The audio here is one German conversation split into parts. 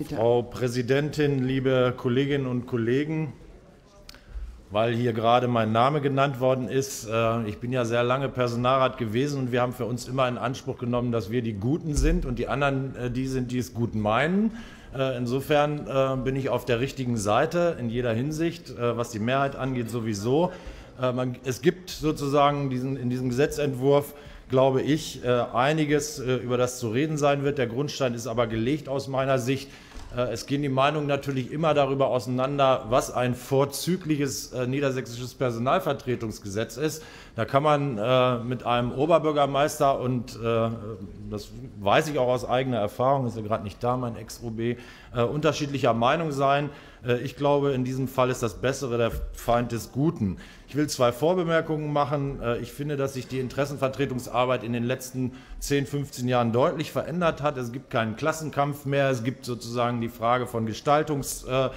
Bitte. Frau Präsidentin, liebe Kolleginnen und Kollegen, weil hier gerade mein Name genannt worden ist, ich bin ja sehr lange Personalrat gewesen und wir haben für uns immer in Anspruch genommen, dass wir die Guten sind und die anderen die sind, die es gut meinen. Insofern bin ich auf der richtigen Seite in jeder Hinsicht, was die Mehrheit angeht sowieso. Es gibt sozusagen in diesem Gesetzentwurf, glaube ich, einiges, über das zu reden sein wird. Der Grundstein ist aber gelegt aus meiner Sicht. Es gehen die Meinungen natürlich immer darüber auseinander, was ein vorzügliches niedersächsisches Personalvertretungsgesetz ist. Da kann man mit einem Oberbürgermeister, und das weiß ich auch aus eigener Erfahrung, ist ja gerade nicht da, mein Ex-OB, unterschiedlicher Meinung sein. Ich glaube, in diesem Fall ist das Bessere der Feind des Guten. Ich will zwei Vorbemerkungen machen. Ich finde, dass sich die Interessenvertretungsarbeit in den letzten 10, 15 Jahren deutlich verändert hat. Es gibt keinen Klassenkampf mehr. Es gibt sozusagen die Frage von Gestaltungsfragen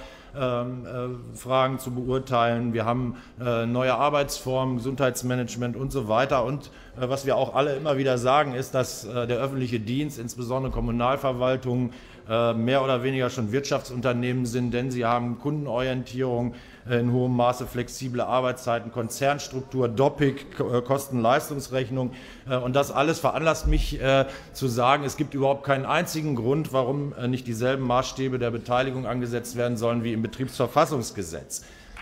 zu beurteilen. Wir haben neue Arbeitsformen, Gesundheitsmanagement und so weiter. Und was wir auch alle immer wieder sagen, ist, dass der öffentliche Dienst, insbesondere Kommunalverwaltungen, mehr oder weniger schon Wirtschaftsunternehmen sind, denn sie haben Kundenorientierung, in hohem Maße flexible Arbeitszeiten, Konzernstruktur, DOPIC, Kosten-Leistungsrechnung. Und das alles veranlasst mich zu sagen, es gibt überhaupt keinen einzigen Grund, warum nicht dieselben Maßstäbe der Beteiligung angesetzt werden sollen wie im Betriebsverfassungsgesetz.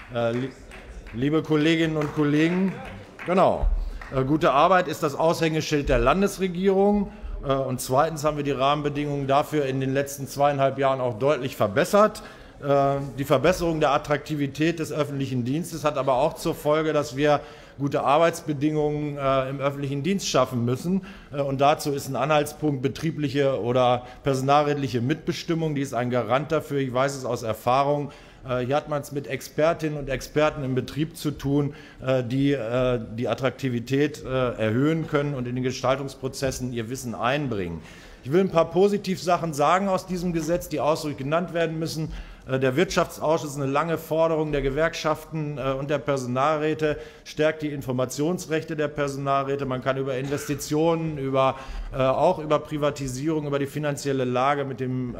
Liebe Kolleginnen und Kollegen, genau, gute Arbeit ist das Aushängeschild der Landesregierung. Und zweitens haben wir die Rahmenbedingungen dafür in den letzten 2,5 Jahren auch deutlich verbessert. Die Verbesserung der Attraktivität des öffentlichen Dienstes hat aber auch zur Folge, dass wir gute Arbeitsbedingungen im öffentlichen Dienst schaffen müssen. Und dazu ist ein Anhaltspunkt betriebliche oder personalrechtliche Mitbestimmung. Die ist ein Garant dafür. Ich weiß es aus Erfahrung. Hier hat man es mit Expertinnen und Experten im Betrieb zu tun, die die Attraktivität erhöhen können und in den Gestaltungsprozessen ihr Wissen einbringen. Ich will ein paar Positivsachen sagen aus diesem Gesetz, die ausdrücklich genannt werden müssen. Der Wirtschaftsausschuss, eine lange Forderung der Gewerkschaften und der Personalräte, stärkt die Informationsrechte der Personalräte. Man kann über Investitionen, auch über Privatisierung, über die finanzielle Lage mit dem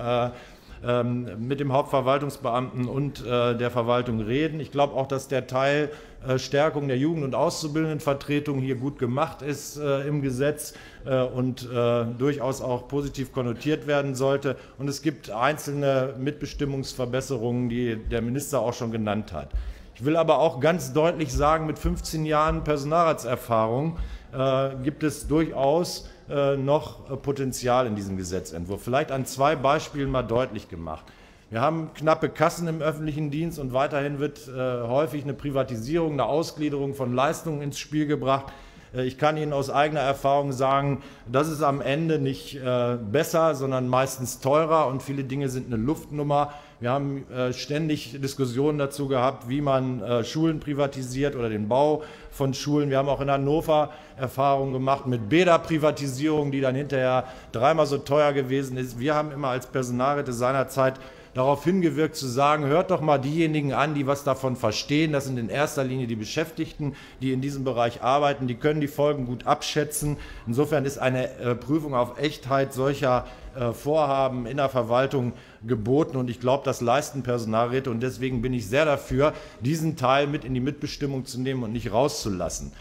Hauptverwaltungsbeamten und der Verwaltung reden. Ich glaube auch, dass der Teil Stärkung der Jugend- und Auszubildendenvertretung hier gut gemacht ist im Gesetz und durchaus auch positiv konnotiert werden sollte. Und es gibt einzelne Mitbestimmungsverbesserungen, die der Minister auch schon genannt hat. Ich will aber auch ganz deutlich sagen, mit 15 Jahren Personalratserfahrung gibt es durchaus noch Potenzial in diesem Gesetzentwurf. Vielleicht an zwei Beispielen mal deutlich gemacht. Wir haben knappe Kassen im öffentlichen Dienst und weiterhin wird häufig eine Privatisierung, eine Ausgliederung von Leistungen ins Spiel gebracht. Ich kann Ihnen aus eigener Erfahrung sagen, das ist am Ende nicht besser, sondern meistens teurer und viele Dinge sind eine Luftnummer. Wir haben ständig Diskussionen dazu gehabt, wie man Schulen privatisiert oder den Bau von Schulen. Wir haben auch in Hannover Erfahrungen gemacht mit Bäderprivatisierung, die dann hinterher dreimal so teuer gewesen ist. Wir haben immer als Personalräte seinerzeit darauf hingewirkt zu sagen, hört doch mal diejenigen an, die was davon verstehen. Das sind in erster Linie die Beschäftigten, die in diesem Bereich arbeiten. Die können die Folgen gut abschätzen. Insofern ist eine Prüfung auf Echtheit solcher Vorhaben in der Verwaltung geboten. Und ich glaube, das leisten Personalräte. Und deswegen bin ich sehr dafür, diesen Teil mit in die Mitbestimmung zu nehmen und nicht rauszulassen.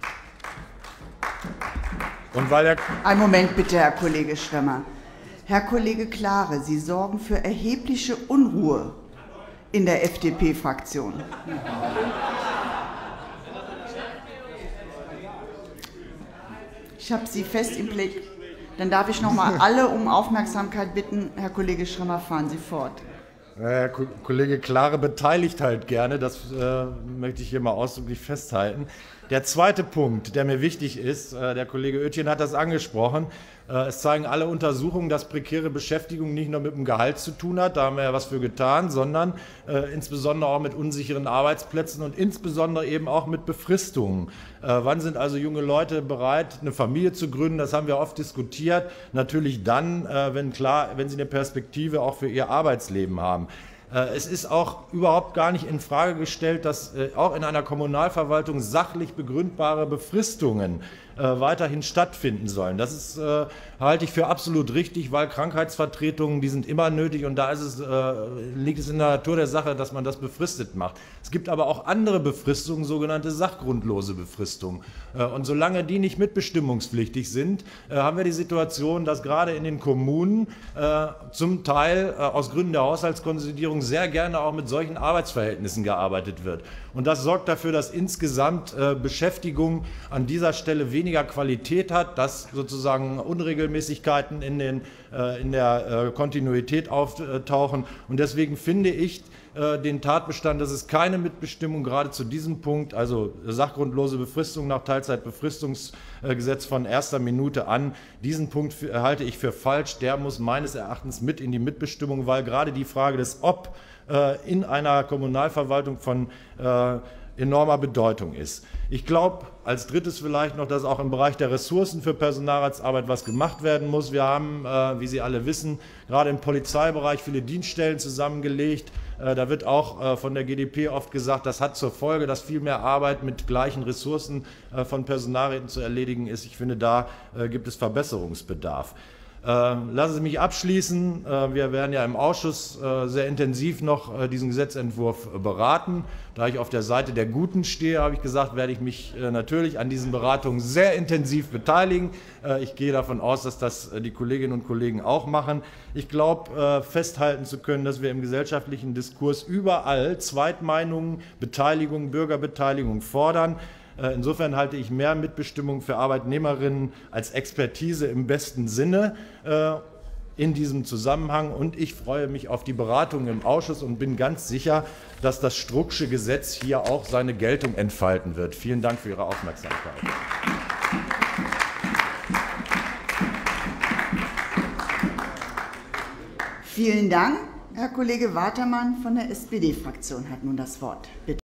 Und weil Einen Moment bitte, Herr Kollege Schremmer. Herr Kollege Klare, Sie sorgen für erhebliche Unruhe in der FDP-Fraktion. Ich habe Sie fest im Blick. Dann darf ich noch mal alle um Aufmerksamkeit bitten. Herr Kollege Schremmer, fahren Sie fort. Herr Kollege Klare beteiligt halt gerne, das möchte ich hier mal ausdrücklich festhalten. Der zweite Punkt, der mir wichtig ist, der Kollege Oetjen hat das angesprochen, es zeigen alle Untersuchungen, dass prekäre Beschäftigung nicht nur mit dem Gehalt zu tun hat, da haben wir ja was für getan, sondern insbesondere auch mit unsicheren Arbeitsplätzen und insbesondere eben auch mit Befristungen. Wann sind also junge Leute bereit, eine Familie zu gründen? Das haben wir oft diskutiert. Natürlich dann, wenn sie eine Perspektive auch für ihr Arbeitsleben haben. Es ist auch überhaupt gar nicht in Frage gestellt, dass auch in einer Kommunalverwaltung sachlich begründbare Befristungen weiterhin stattfinden sollen. Das ist, halte ich für absolut richtig, weil Krankheitsvertretungen, die sind immer nötig und da liegt es in der Natur der Sache, dass man das befristet macht. Es gibt aber auch andere Befristungen, sogenannte sachgrundlose Befristungen. Und solange die nicht mitbestimmungspflichtig sind, haben wir die Situation, dass gerade in den Kommunen zum Teil aus Gründen der Haushaltskonsolidierung sehr gerne auch mit solchen Arbeitsverhältnissen gearbeitet wird. Und das sorgt dafür, dass insgesamt Beschäftigung an dieser Stelle weniger Qualität hat, dass sozusagen Unregelmäßigkeiten in der Kontinuität auftauchen. Und deswegen finde ich den Tatbestand, dass es keine Mitbestimmung gerade zu diesem Punkt, also sachgrundlose Befristung nach Teilzeitbefristungsgesetz von erster Minute an, diesen Punkt halte ich für falsch. Der muss meines Erachtens mit in die Mitbestimmung, weil gerade die Frage des Ob in einer Kommunalverwaltung von enormer Bedeutung ist. Ich glaube, als drittes vielleicht noch, dass auch im Bereich der Ressourcen für Personalratsarbeit was gemacht werden muss. Wir haben, wie Sie alle wissen, gerade im Polizeibereich viele Dienststellen zusammengelegt. Da wird auch von der GdP oft gesagt, das hat zur Folge, dass viel mehr Arbeit mit gleichen Ressourcen von Personalräten zu erledigen ist. Ich finde, da gibt es Verbesserungsbedarf. Lassen Sie mich abschließen. Wir werden ja im Ausschuss sehr intensiv noch diesen Gesetzentwurf beraten. Da ich auf der Seite der Guten stehe, habe ich gesagt, werde ich mich natürlich an diesen Beratungen sehr intensiv beteiligen. Ich gehe davon aus, dass das die Kolleginnen und Kollegen auch machen. Ich glaube, festhalten zu können, dass wir im gesellschaftlichen Diskurs überall Zweitmeinungen, Beteiligung, Bürgerbeteiligung fordern. Insofern halte ich mehr Mitbestimmung für Arbeitnehmerinnen als Expertise im besten Sinne in diesem Zusammenhang. Und ich freue mich auf die Beratungen im Ausschuss und bin ganz sicher, dass das Strucksche Gesetz hier auch seine Geltung entfalten wird. Vielen Dank für Ihre Aufmerksamkeit. Vielen Dank. Herr Kollege Watermann von der SPD-Fraktion hat nun das Wort. Bitte.